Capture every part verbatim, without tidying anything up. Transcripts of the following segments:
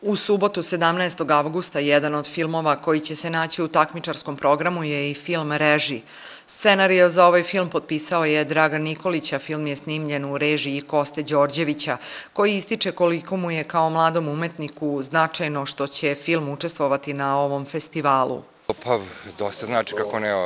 U subotu sedamnaestog avgusta jedan od filmova koji će se naći u takmičarskom programu je i film Reži. Scenario za ovaj film potpisao je Dragan Nikolić, a film je snimljen u režiji Koste Đorđevića, koji ističe koliko mu je kao mladom umetniku značajno što će film učestvovati na ovom festivalu. Pa, dosta znači kako ne,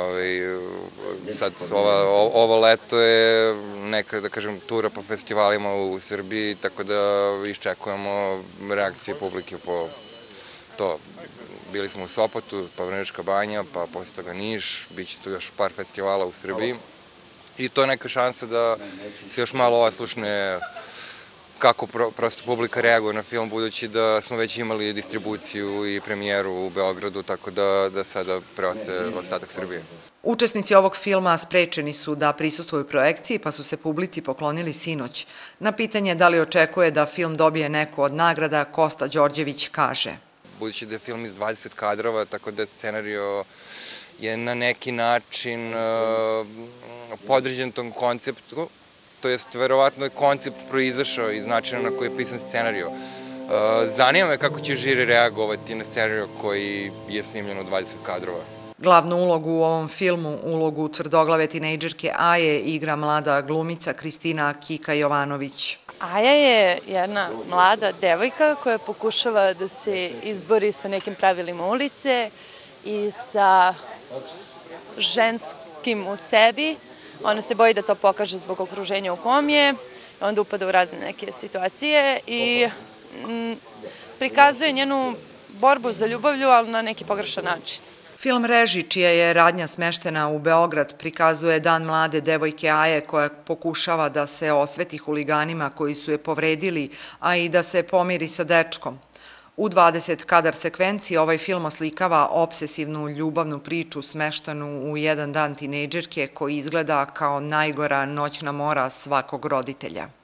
sad ovo leto je neka, da kažem, tura po festivalima u Srbiji, tako da iščekujemo reakcije publike po to. Bili smo u Sopotu, pa Vrnjačka Banja, pa posle toga Niš, bit će tu još par festivala u Srbiji i to je neka šansa da se još malo oslušne kako prosto publika reaguje na film, budući da smo već imali distribuciju i premijeru u Beogradu, tako da sada preostaje ostatak Srbije. Učesnici ovog filma sprečeni su da prisustvuju projekciji, pa su se publici poklonili sinoć. Na pitanje da li očekuje da film dobije neku od nagrada, Kosta Đorđević kaže: Budući da je film iz dvadeset kadrova, tako da scenario je na neki način podređen tom konceptu, to jest verovatno je koncept proizašao iz načina na koji je pisan scenario. Zanima me kako će žiri reagovati na scenario koji je snimljen u dvadeset kadrova. Glavnu ulogu u ovom filmu, ulogu tvrdoglave tinejdžerke Aje, igra mlada glumica Kristina Kika Jovanović. Aja je jedna mlada devojka koja pokušava da se izbori sa nekim pravilima ulice i sa ženskim u sebi. Ona se boji da to pokaže zbog okruženja u kom je, onda upada u razne neke situacije i prikazuje njenu borbu za ljubavlju, ali na neki pogrešan način. Film Reži, čija je radnja smeštena u Beograd, prikazuje dan mlade devojke Aje koja pokušava da se osveti huliganima koji su je povredili, a i da se pomiri sa dečkom. U dvadeset kadar sekvenciji ovaj film oslikava obsesivnu ljubavnu priču smeštenu u jedan dan tinejdžerke koji izgleda kao najgora noćna mora svakog roditelja.